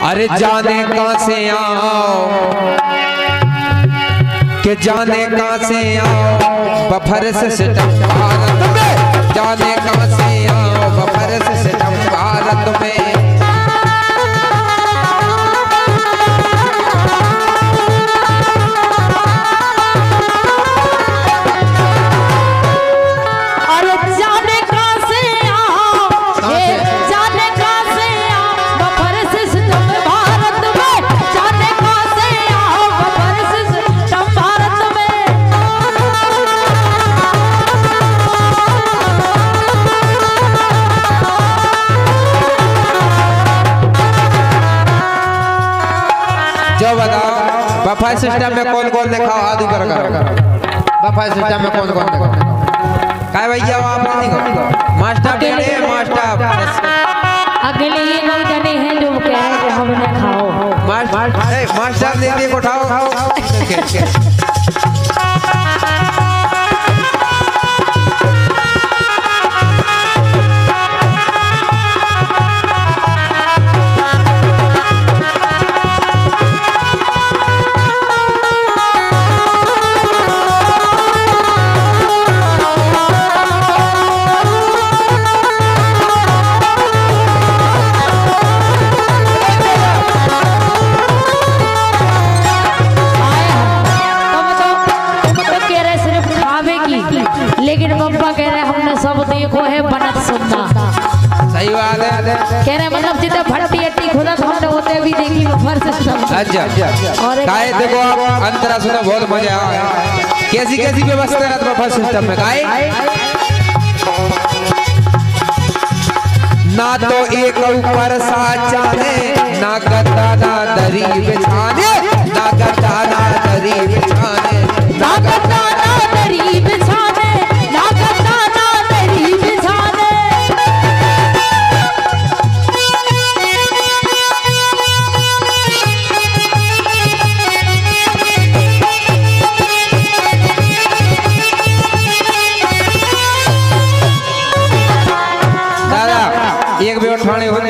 अरे जाने कहां से आओ कि जाने कहां से आओ बफर से भारत में, जाने कहां से आओ बफर से भारत में। जो बताओ बफर सिस्टम में कौन कौन देखा हाथ ऊपर कर। बफर सिस्टम में कौन कौन देखा काय भैया आप नहीं मास्टर डेढ़े मास्टर अगले ये लोग जने हैं जो कह रहे कि हमने खाओ मास्टर दे को उठाओ। लेकिन पप्पा कह रहे हमने सब देखो है बनत सुनना। सही बात है। कह रहे मतलब जितने भट्टी अट्टी खुदा हमने होते भी देखी बफर सिस्टम। अच्छा और काय देखो आप अंतरा सुनो बहुत मजा आया। कैसी कैसी व्यवस्था है बफर सिस्टम में काय ना तो एक ऊपर साचाने ना गद्दा ना दरी बिछाने, ना गद्दा ना दरी बिछाने, ना गद्दा ना दरी बिछाने, ना गद्दा ना दरी बिछाने। दादा एक भी उठाने हो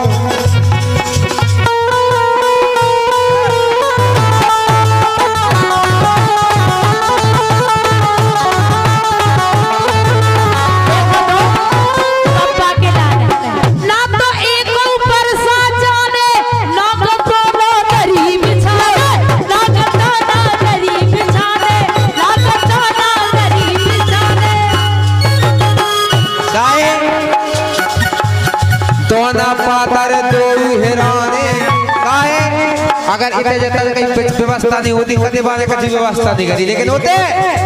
अगर इतने जता कहीं व्यवस्था नहीं होती होते बारे कभी व्यवस्था नहीं करी लेकिन होते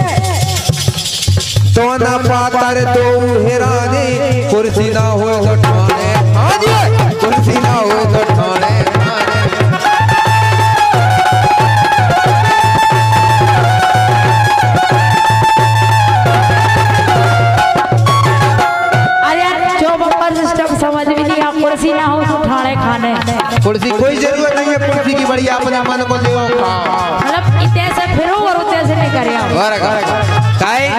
तो ना पातर दो हेराने कुर्सी ना हो तो ठाणे, हाँ जी कुर्सी ना हो तो ठाणे। अरे यार जो बफर सिस्टम समझ भी नहीं आप कुर्सी ना हो तो ठाणे खाने। कुर्सी कोई जरूरत नहीं है, कुर्सी की बढ़िया अपने मन को ले मतलब इतने से फिरो और उतने से नहीं करे काय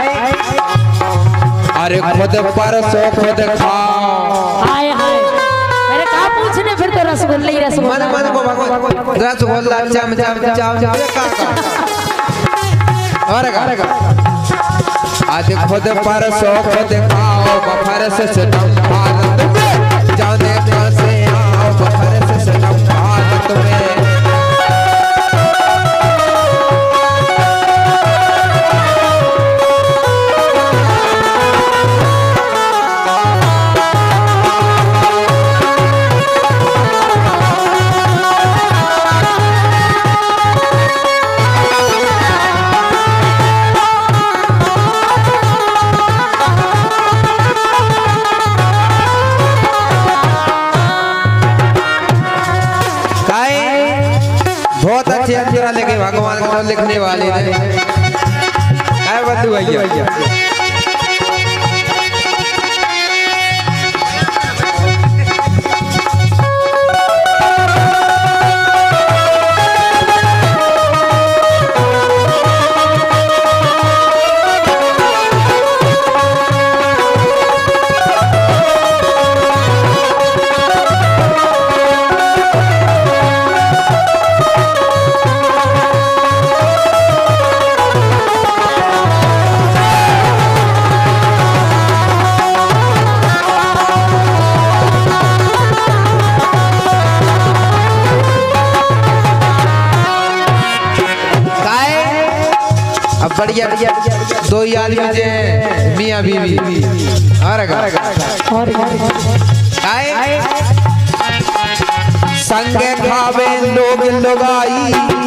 अरे खुद पर सो खुद खाओ। हाय हाय अरे कहाँ पूछने फिर तो रसगुल्ला ही रसगुल्ला मन को भगवान रसगुल्ला चम चम चम आज खुद पर सो खुद खाओ बफर से भारत में, जाने कहां से आओ बफर से भारत में। बहुत अच्छे अंजरा लेके भगवान का नाम लिखने वाले हैं काय बंधु भैया। बढ़िया दो ही आदमी जे मियाँ बीवी और संगे खावे लोग लुगाई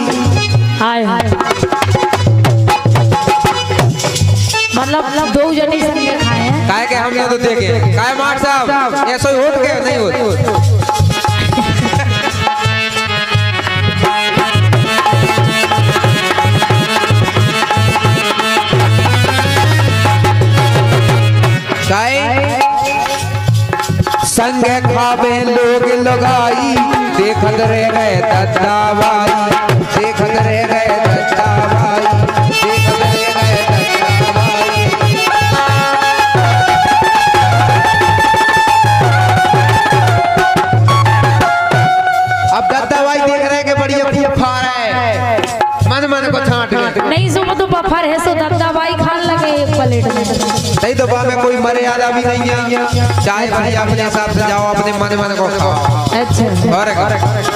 मतलब दो जने संगे खाए हैं काहे के हम तो देखे काहे मार साहब ऐसा ही होत के नहीं होत संग खावे लोग लगाई देखत रह गए दत्ताबाई देखत रह गए दत्ताबाई देखत रह गए दत्ताबाई। अब दत्ताबाई देख रहे कि बढ़िया खूब खा रहे हैं मन मन को छांट नहीं सुबह तो बफर है सो दत्ताबाई खान लगे एक प्लेट में नहीं तो में कोई मर्यादा भी नहीं है चाहे भाई अपने हिसाब से जाओ अपने मन मन को खाओ। अच्छा और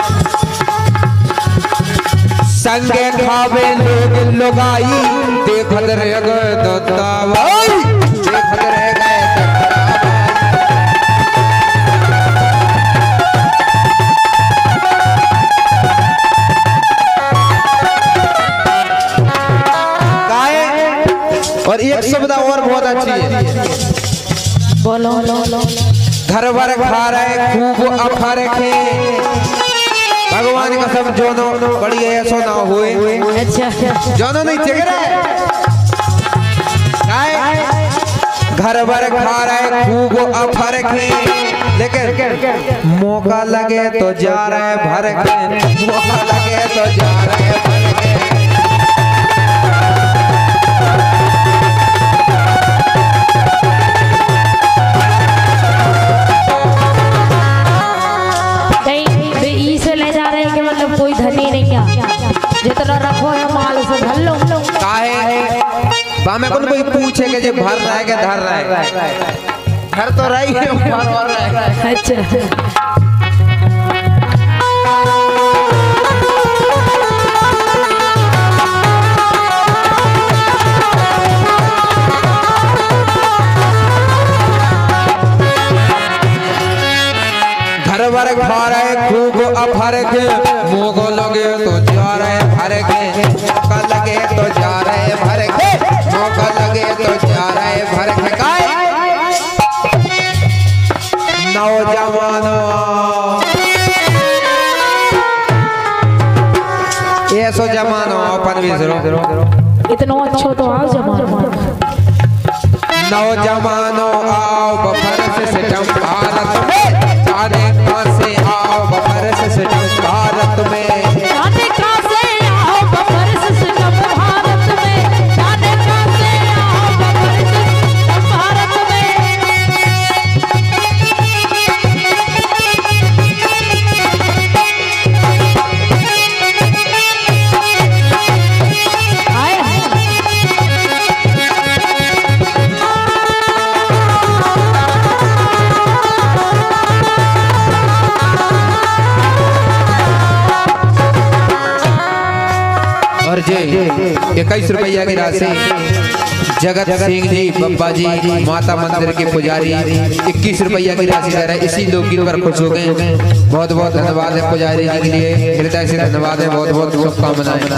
संगे खावे लोग लुगाई देखत रह गए दत्ताबाई देखत रह गए और एक शब्द और बहुत अच्छी है बोलो घर भर खा रहे खूब अफर खे भगवान का सब जोनो बड़ी ऐसो ना हुए अच्छा जोनो नहीं चेक रहे घर भर खा रहे खूब अफर खे लेकिन मौका लगे तो जा रहे भर के मौका लगे तो जा रहे भर के। कोई धनी नहीं क्या जितना रखो है माल से भर लो काहे बामे कौन कोई पूछे के जे भर रहा है के धर रहा है घर तो रही है भर और रहा है। अच्छा घर भर खा रहे खूब अफर के मोको लगे तो जा रहे भर के मौका लगे तो जा रहे भर के मौका लगे तो जा रहे भर के काय नौजवानों ये सो जमानो अपन भी जरो इतना अच्छा तो आओ जमानो नौजवानों आओ बफर से सितम भारत में जाने कहां से आओ बफर से सितम भारत में जाने कहां से आओ बफर से सितम भारत में जाने कहां से आओ बफर से सितम भारत में। और जे 21 रुपया की राशि जगत सिंह जी बब्बा जी माता मंदिर के पुजारी 21 रुपया की राशि दे रहे इसी लोकगीत पर खुश हो गए। बहुत बहुत धन्यवाद है पुजारी जी के लिए हृदय से धन्यवाद है बहुत बहुत शुभकामनाएं।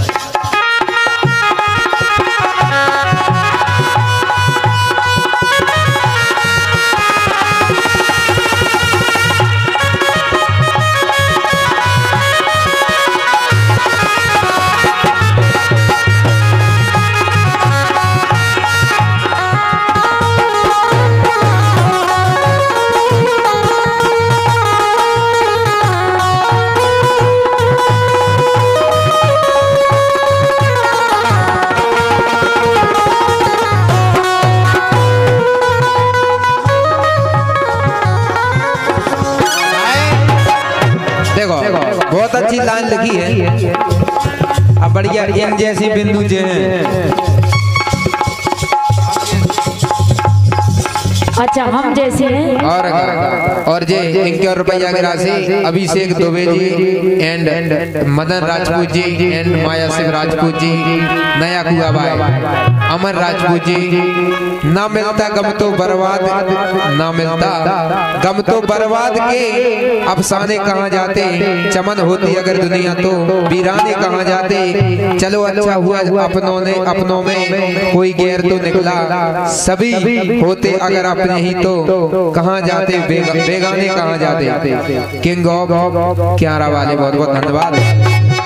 बहुत अच्छी लाइन लिखी है अब बढ़िया इन जैसी बिंदु जो है अच्छा हम जैसे हैं और जे 51 रुपया की राशि अभिषेक दुबे जी एंड मदन राजपूत जी एंड माया शिव राजपूत जी, नया कुआ भाई अमर राजपूत जी। ना मिलता गम तो बर्बाद, ना मिलता गम तो बर्बाद के अफसाने कहाँ जाते, चमन होती अगर दुनिया तो वीराने कहाँ जाते। चलो अच्छा हुआ अपनों में कोई गैर तो निकला, सभी होते अगर अपने ही तो कहाँ जाते बेगाने कहाँ जाते। किंग ऑफ क्यारा वाले बहुत बहुत धन्यवाद।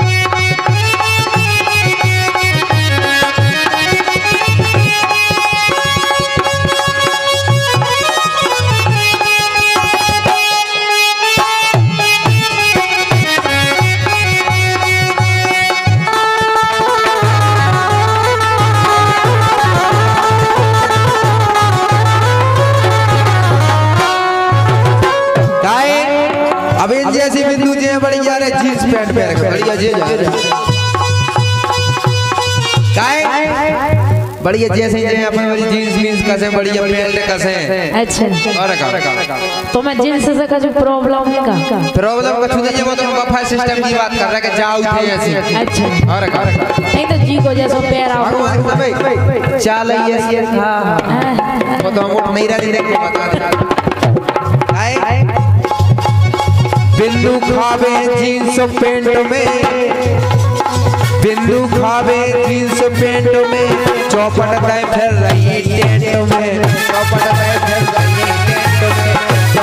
जैसी बिंदु जी बढ़िया रे जींस पैंट पहन के बढ़िया जे बढ़िया जैसे जे अपन वाली जींस मींस कसे बढ़िया पैंट कसे। अच्छा और का तो मैं जींस से का जो प्रॉब्लम का छू दे वो तो बफा सिस्टम की बात कर रहा है कि जाओ थे ऐसी। अच्छा और का नहीं तो जी को जैसा पैर आओ चल ये हां वो तो हम नहीं रही देख के बता दे। बिंदु खावे जींस पैंट में, बिंदु खावे जींस पैंट में, चौपट तय फिर रही टेंट में, चौपट तय फिर रही टेंट में,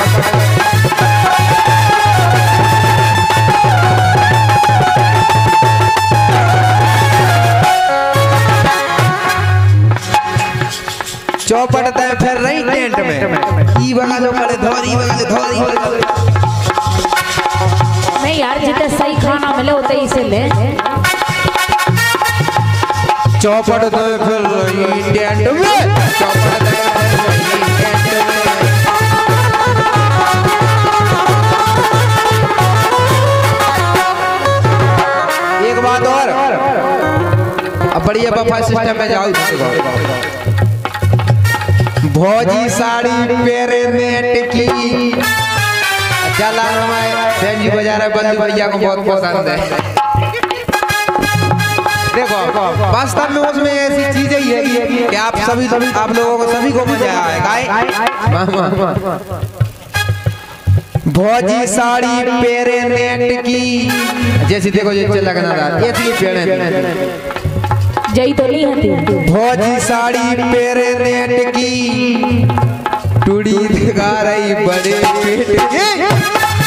चौपट तय फिर रही टेंट में। ई बगा जो पड़े धोरी नहीं यार जितना सही खाना मिले उतना ही से ले। चौपट तो फिर रही टेंट में, चौपट तो फिर रही टेंट में। एक बात और अब बढ़िया बफा सिस्टम में जाओ। भौजी साड़ी पेरे नेट की जलान में बेंजी बजा रहे बंदी भैया को बहुत पसंद है। देखो वास्तव में उसमें ऐसी चीजें ही है कि आप लोगों को सभी को मजा आएगा। भौजी साड़ी पेरे नेट की जैसी देखो जैसे लगना था ऐसी पेड़े जई तो नहीं होती। भौजी साड़ी पेरे नेट की टूड़ी दिखा रही बड़े पेट की।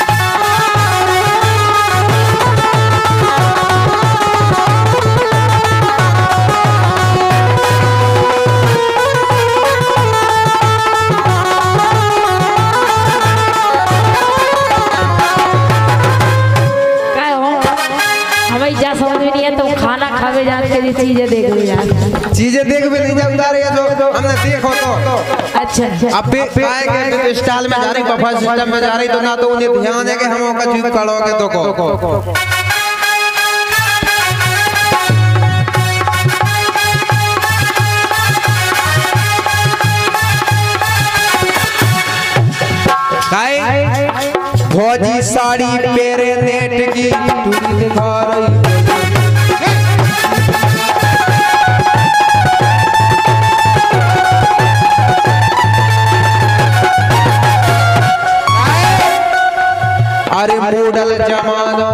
चीजें देख भी नहीं जमदार है जो हमने देखो तो अच्छा अब के स्टाइल में जा रही बफा सिस्टम में जा रही तो ना तो उन्हें ध्यान है कि हम का चीज पढ़ोगे तो को भौजी साड़ी पेरे नेट की टूटी दिखा रही। अरे मॉडल जमानो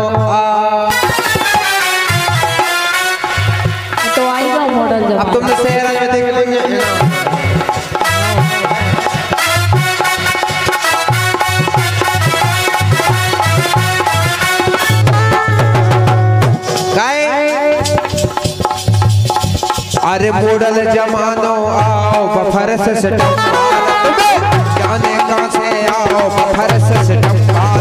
तो आएगा मॉडल जमानो। अब तुमने शहर में देख लेंगे अरे मॉडल जमानो आओ बफर से जाने कहां से आओ बफर से